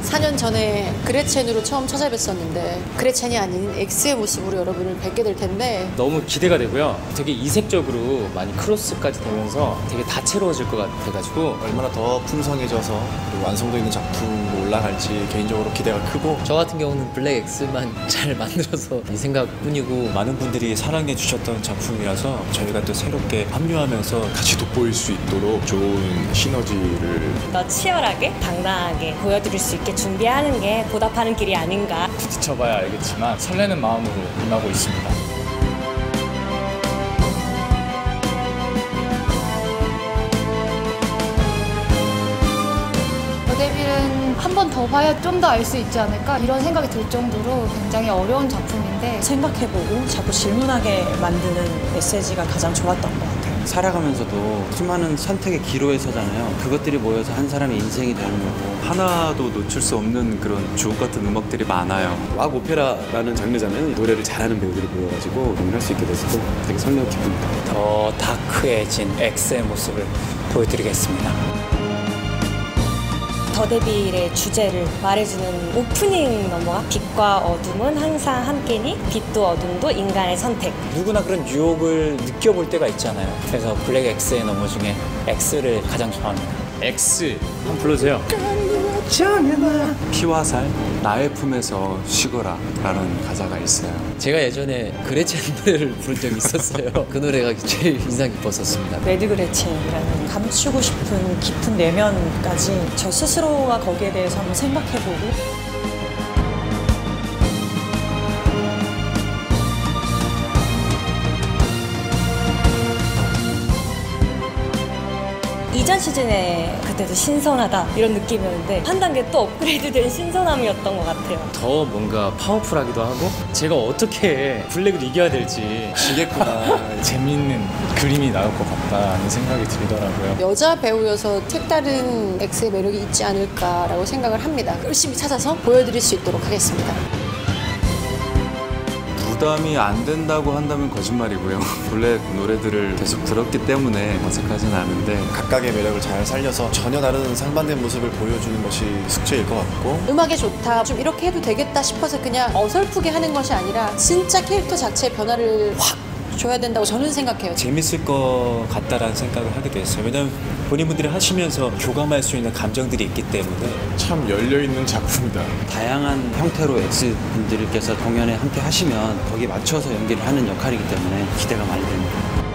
4년 전에 그레첸으로 처음 찾아뵀었는데 그레첸이 아닌 X의 모습으로 여러분을 뵙게 될 텐데 너무 기대가 되고요. 되게 이색적으로 많이 크로스까지 되면서 되게 다채로워질 것 같아가지고 얼마나 더 풍성해져서 그리고 완성도 있는 작품으로 올라갈지 개인적으로 기대가 크고, 저 같은 경우는 블랙 X만 잘 만들어서 이 생각뿐이고 많은 분들이 사랑해 주셨던 작품이라서 저희가 또 새롭게 합류하면서 같이 돋보일 수 있도록 좋은 시너지를 더 치열하게 당당하게 보여드릴 수 있게 준비하는 게 보답하는 길이 아닌가. 부딪혀봐야 알겠지만 설레는 마음으로 임하고 있습니다. 더데빌은 한 번 더 봐야 좀 더 알 수 있지 않을까 이런 생각이 들 정도로 굉장히 어려운 작품인데 생각해보고 자꾸 질문하게 만드는 메시지가 가장 좋았던 것 같아요. 살아가면서도 수많은 선택의 기로에 서잖아요. 그것들이 모여서 한 사람의 인생이 되는 거고, 하나도 놓칠 수 없는 그런 주옥 같은 음악들이 많아요. 락 오페라라는 장르잖아요. 노래를 잘하는 배우들이 모여가지고 공연할 수 있게 돼서 되게 설레고 기쁩니다. 더 다크해진 X의 모습을 보여드리겠습니다. 더데빌의 주제를 말해주는 오프닝 넘버가 빛과 어둠은 항상 함께니 빛도 어둠도 인간의 선택. 누구나 그런 유혹을 느껴볼 때가 있잖아요. 그래서 블랙 X의 넘버 중에 X를 가장 좋아합니다. X 한번 불러주세요. 피와 살 나의 품에서 쉬거라 라는 가사가 있어요. 제가 예전에 그레첸 노래를 부른 적이 있었어요. 그 노래가 제일 인상 깊었었습니다. 레드 그레첸이라는 감추고 싶은 깊은 내면까지 저 스스로가 거기에 대해서 한번 생각해보고, 이전 시즌에 그때도 신선하다 이런 느낌이었는데 한 단계 또 업그레이드된 신선함이었던 것 같아요. 더 뭔가 파워풀하기도 하고 제가 어떻게 블랙을 이겨야 될지 지겠구나. 재미있는 그림이 나올 것 같다는 생각이 들더라고요. 여자 배우여서 색다른 X의 매력이 있지 않을까라고 생각을 합니다. 열심히 찾아서 보여드릴 수 있도록 하겠습니다. 부담이 안 된다고 한다면 거짓말이고요. 블랙 노래들을 계속 들었기 때문에 어색하진 않은데 각각의 매력을 잘 살려서 전혀 다른 상반된 모습을 보여주는 것이 숙제일 것 같고, 음악에 좋다, 좀 이렇게 해도 되겠다 싶어서 그냥 어설프게 하는 것이 아니라 진짜 캐릭터 자체의 변화를 확 줘야 된다고 저는 생각해요. 재밌을 것 같다라는 생각을 하게 됐어요. 왜냐하면 본인분들이 하시면서 교감할 수 있는 감정들이 있기 때문에. 참 열려있는 작품이다. 다양한 형태로 X분들께서 공연에 함께 하시면 거기에 맞춰서 연기를 하는 역할이기 때문에 기대가 많이 됩니다.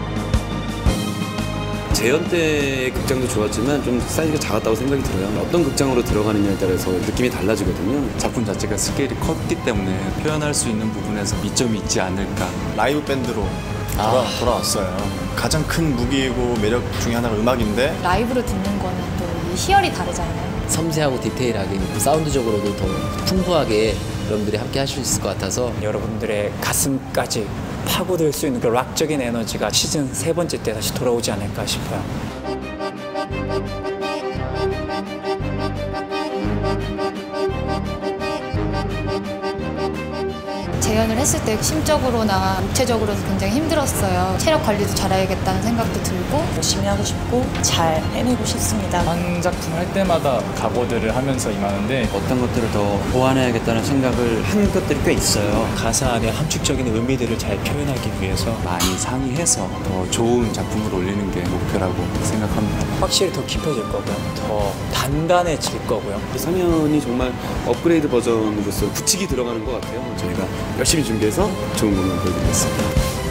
재연 때 극장도 좋았지만 좀 사이즈가 작았다고 생각이 들어요. 어떤 극장으로 들어가느냐에 따라서 느낌이 달라지거든요. 작품 자체가 스케일이 컸기 때문에 표현할 수 있는 부분에서 이점이 있지 않을까. 라이브 밴드로 돌아왔어요. 가장 큰 무기이고 매력 중에 하나가 음악인데, 라이브로 듣는 거는 또 이 희열이 다르잖아요. 섬세하고 디테일하게 사운드적으로도 더 풍부하게 여러분들이 함께 하실 수 있을 것 같아서 여러분들의 가슴까지 파고들 수 있는 그 락적인 에너지가 시즌 3번째 때 다시 돌아오지 않을까 싶어요. 재연을 했을 때 심적으로나 육체적으로도 굉장히 힘들었어요. 체력 관리도 잘해야겠다는 생각도 들고 열심히 하고 싶고 잘 해내고 싶습니다. 한 작품 할 때마다 각오들을 하면서 임하는데 어떤 것들을 더 보완해야겠다는 생각을 한 것들이 꽤 있어요. 가사 안에 함축적인 의미들을 잘 표현하기 위해서 많이 상의해서 더 좋은 작품을 올리는 게 목표라고 생각합니다. 확실히 더 깊어질 거고요. 더 단단해질 거고요. 상현이 정말 업그레이드 버전으로서 굳히기 들어가는 것 같아요. 저희가 열심히 준비해서 좋은 공연 보여드리겠습니다.